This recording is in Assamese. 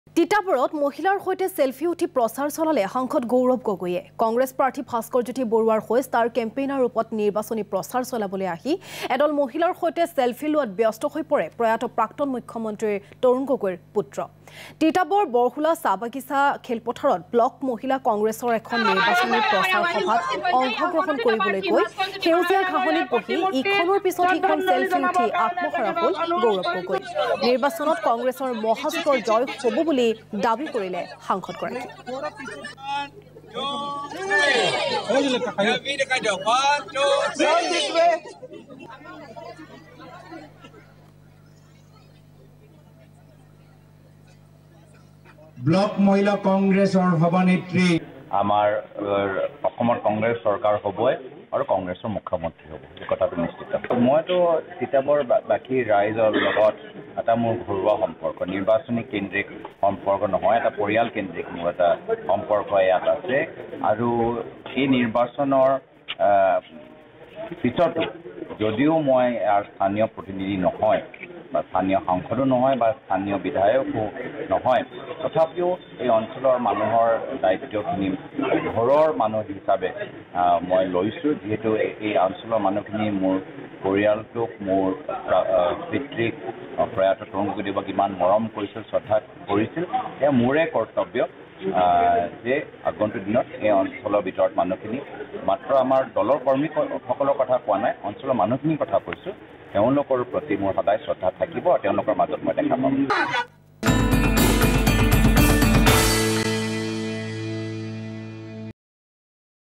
তিতাবৰত মহিলাৰ সৈতে সেলফি উঠি প্ৰচাৰ চলালে সাংসদ গৌৰৱ গগৈয়ে কংগ্ৰেছ প্ৰাৰ্থী ভাস্কৰ জ্যোতি বৰুৱাৰ হৈ ষ্টাৰ কেম্পেইনাৰ ৰূপত নিৰ্বাচনী প্ৰচাৰ চলাবলৈ আহি এডল মহিলাৰ সৈতে সেলফি লোৱাত ব্যস্ত হৈ পৰে প্ৰয়াত প্ৰাক্তন মুখ্যমন্ত্ৰী তৰুণ গগৈৰ পুত্ৰ তিতাবৰ বৰহুলা চাবাগিছা খেলপথাৰত ব্লক মহিলা কংগ্ৰেছৰ এখন নিৰ্বাচনী প্ৰচাৰ সভাত অংশগ্ৰহণ কৰিবলৈ গৈ সেউজীয়া ঘাঁহনিত বহি ইখনৰ পিছত সিখন সেলফি উঠি আত্মহাৰা হ'ল গৌৰৱ গগৈ নিৰ্বাচনত কংগ্ৰেছৰ মহাজোঁটৰ জয় হ'ব বুলি দাবী কৰিলে সাংসদগৰাকী ব্লক মহিলা কংগ্ৰেছৰ সভানেত্ৰী আমাৰ অসমৰ কংগ্ৰেছ চৰকাৰ হ'বই আৰু কংগ্ৰেছৰ মুখ্যমন্ত্ৰী হ'ব এই কথাটো নিশ্চিত মইতো তিতাবৰ বাকী ৰাইজৰ লগত এটা মোৰ ঘৰুৱা সম্পৰ্ক নিৰ্বাচনী কেন্দ্ৰিক সম্পৰ্ক নহয় এটা পৰিয়াল কেন্দ্ৰিক মোৰ এটা সম্পৰ্ক ইয়াত আছে আৰু এই নিৰ্বাচনৰ পিছতো যদিও মই ইয়াৰ স্থানীয় প্ৰতিনিধি নহয় বা স্থানীয় সাংসদো নহয় বা স্থানীয় বিধায়কো নহয় তথাপিও এই অঞ্চলৰ মানুহৰ দায়িত্বখিনি ঘৰৰ মানুহ হিচাপে মই লৈছোঁ যিহেতু এই অঞ্চলৰ মানুহখিনি মোৰ পৰিয়ালটোক মোৰ পিতৃক প্ৰয়াত তৰুণ গগৈদেৱক ইমান মৰম কৰিছিল শ্ৰদ্ধা কৰিছিল এয়া মোৰে কৰ্তব্য যে আগন্তুক দিনত এই অঞ্চলৰ ভিতৰত মানুহখিনি মাত্ৰ আমাৰ দলৰ কৰ্মীসকলৰ কথা কোৱা নাই অঞ্চলৰ মানুহখিনিৰ কথা কৈছোঁ তেওঁলোকৰ প্ৰতি মোৰ সদায় শ্ৰদ্ধা থাকিব আৰু তেওঁলোকৰ মাজত মই দেখা পাম